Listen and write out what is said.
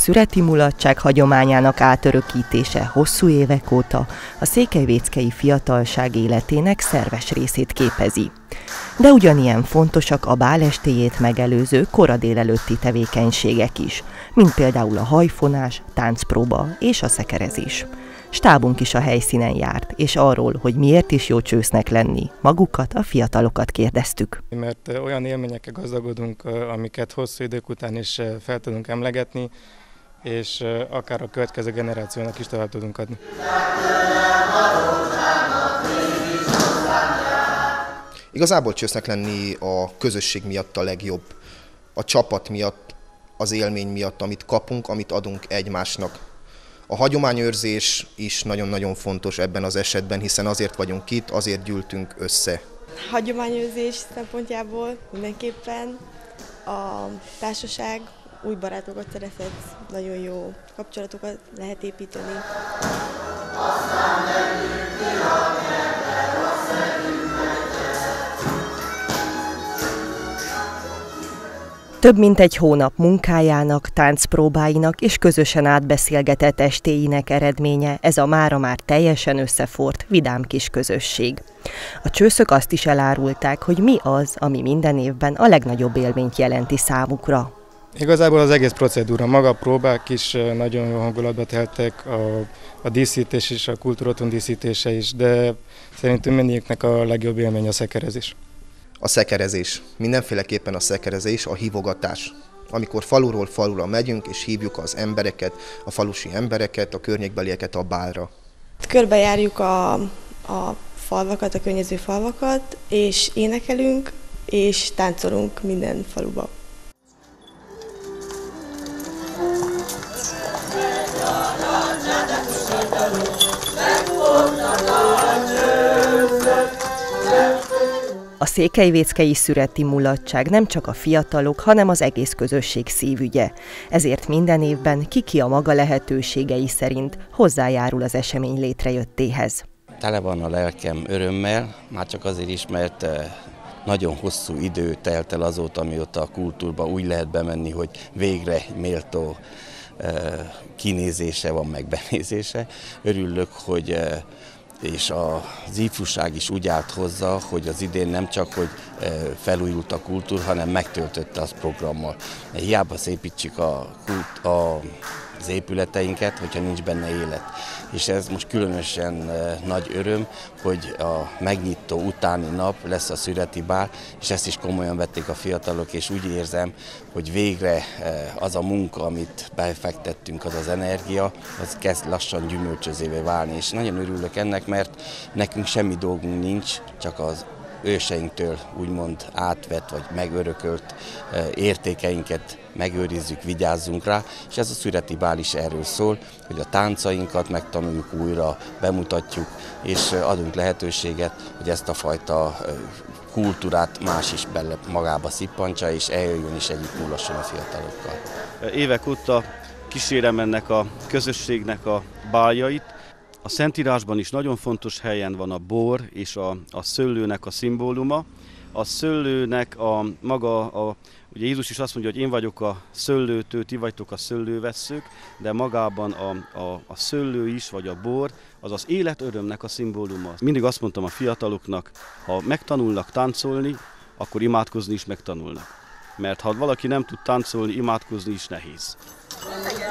szüreti mulatság hagyományának átörökítése hosszú évek óta a székelyvéckei fiatalság életének szerves részét képezi. De ugyanilyen fontosak a bál estéjét megelőző kora délelőtti tevékenységek is, mint például a hajfonás, táncpróba és a szekerezés. Stábunk is a helyszínen járt, és arról, hogy miért is jó csősznek lenni, magukat, a fiatalokat kérdeztük. Mert olyan élményekkel gazdagodunk, amiket hosszú idők után is fel tudunk emlegetni, és akár a következő generációnak is tovább tudunk adni. Igazából csősznek lenni a közösség miatt a legjobb, a csapat miatt, az élmény miatt, amit kapunk, amit adunk egymásnak. A hagyományőrzés is nagyon-nagyon fontos ebben az esetben, hiszen azért vagyunk itt, azért gyűltünk össze. Hagyományőrzés szempontjából mindenképpen a társaság új barátokat szerezhet, nagyon jó kapcsolatokat lehet építeni. Több mint egy hónap munkájának, táncpróbáinak és közösen átbeszélgetett estéinek eredménye ez a mára már teljesen összefort, vidám kis közösség. A csőszök azt is elárulták, hogy mi az, ami minden évben a legnagyobb élményt jelenti számukra. Igazából az egész procedúra, maga a próbák is nagyon jó hangulatba teltek, a díszítés és a kultúrotthon díszítése is, de szerintünk mindegyiknek a legjobb élmény a szekerezés. A szekerezés. Mindenféleképpen a szekerezés, a hívogatás. Amikor faluról falura megyünk, és hívjuk az embereket, a falusi embereket, a környékbelieket a bálra. Körbejárjuk a falvakat, a környező falvakat, és énekelünk, és táncolunk minden faluba. A székelyvéckei szüreti mulatság nem csak a fiatalok, hanem az egész közösség szívügye. Ezért minden évben ki a maga lehetőségei szerint hozzájárul az esemény létrejöttéhez. Tele van a lelkem örömmel, már csak azért is, mert nagyon hosszú idő telt el azóta, amióta a kultúrba úgy lehet bemenni, hogy végre méltó kinézése van, meg benézése. Örülök, hogy és az ifjúság is úgy állt hozzá, hogy az idén nem csak, hogy felújult a kultúr, hanem megtöltötte az programmal. Hiába szépítsük az épületeinket, hogyha nincs benne élet. És ez most különösen nagy öröm, hogy a megnyitó utáni nap lesz a szüreti bál, és ezt is komolyan vették a fiatalok, és úgy érzem, hogy végre az a munka, amit befektettünk, az energia, az kezd lassan gyümölcsözévé válni. És nagyon örülök ennek, mert nekünk semmi dolgunk nincs, csak az őseinktől úgymond átvett vagy megörökölt értékeinket megőrizzük, vigyázzunk rá, és ez a szüreti bál is erről szól, hogy a táncainkat megtanuljuk újra, bemutatjuk, és adunk lehetőséget, hogy ezt a fajta kultúrát más is bele magába szippantsa, és eljöjjön és együtt múlasson a fiatalokkal. Évek óta kísérem ennek a közösségnek a báljait. A Szentírásban is nagyon fontos helyen van a bor és a szőlőnek a szimbóluma. A szőlőnek ugye Jézus is azt mondja, hogy én vagyok a szőlőtő, ti vagytok a szőlővesszők, de magában a szőlő is, vagy a bor, az az élet örömnek a szimbóluma. Mindig azt mondtam a fiataloknak, ha megtanulnak táncolni, akkor imádkozni is megtanulnak. Mert ha valaki nem tud táncolni, imádkozni is nehéz.